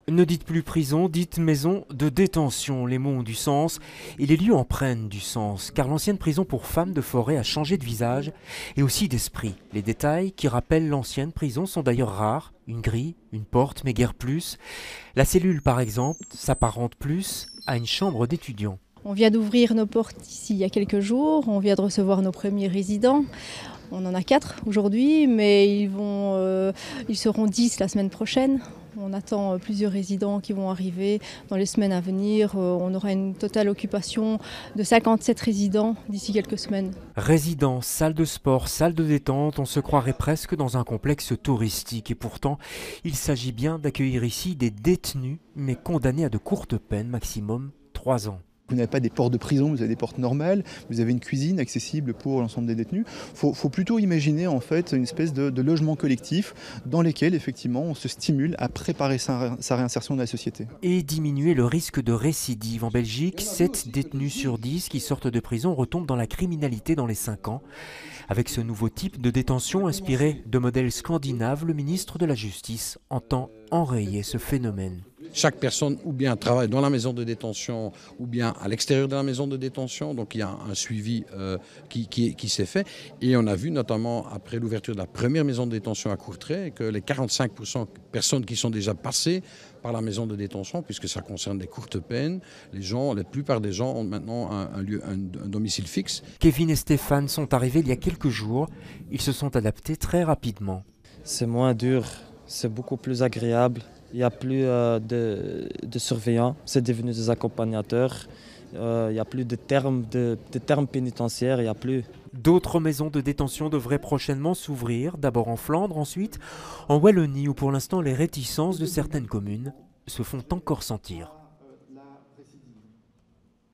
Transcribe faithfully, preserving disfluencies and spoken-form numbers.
Ne dites plus prison, dites maison de détention. Les mots ont du sens et les lieux en prennent du sens, car l'ancienne prison pour femmes de Forêt a changé de visage et aussi d'esprit. Les détails qui rappellent l'ancienne prison sont d'ailleurs rares. Une grille, une porte, mais guère plus. La cellule, par exemple, s'apparente plus à une chambre d'étudiants. On vient d'ouvrir nos portes ici il y a quelques jours, on vient de recevoir nos premiers résidents. On en a quatre aujourd'hui, mais ils, vont, euh, ils seront dix la semaine prochaine. On attend plusieurs résidents qui vont arriver dans les semaines à venir. On aura une totale occupation de cinquante-sept résidents d'ici quelques semaines. Résidence, salle de sport, salle de détente, on se croirait presque dans un complexe touristique. Et pourtant, il s'agit bien d'accueillir ici des détenus, mais condamnés à de courtes peines, maximum trois ans. Vous n'avez pas des portes de prison, vous avez des portes normales, vous avez une cuisine accessible pour l'ensemble des détenus. Il faut, faut plutôt imaginer en fait une espèce de, de logement collectif dans lesquels effectivement on se stimule à préparer sa, sa réinsertion dans la société. Et diminuer le risque de récidive. En Belgique, sept détenus sur dix qui sortent de prison retombent dans la criminalité dans les cinq ans. Avec ce nouveau type de détention inspiré de modèles scandinaves, le ministre de la Justice entend enrayer ce phénomène. Chaque personne ou bien travaille dans la maison de détention ou bien à l'extérieur de la maison de détention. Donc il y a un suivi euh, qui, qui, qui s'est fait. Et on a vu notamment après l'ouverture de la première maison de détention à Courtrai que les quarante-cinq pour cent de personnes qui sont déjà passées par la maison de détention, puisque ça concerne des courtes peines, les gens, la plupart des gens ont maintenant un, un, lieu, un, un domicile fixe. Kevin et Stéphane sont arrivés il y a quelques jours. Ils se sont adaptés très rapidement. C'est moins dur, c'est beaucoup plus agréable. Il n'y a plus euh, de, de surveillants, c'est devenu des accompagnateurs. Euh, il n'y a plus de termes, de, de termes pénitentiaires, il n'y a plus. D'autres maisons de détention devraient prochainement s'ouvrir, d'abord en Flandre, ensuite en Wallonie, où pour l'instant les réticences de certaines communes se font encore sentir.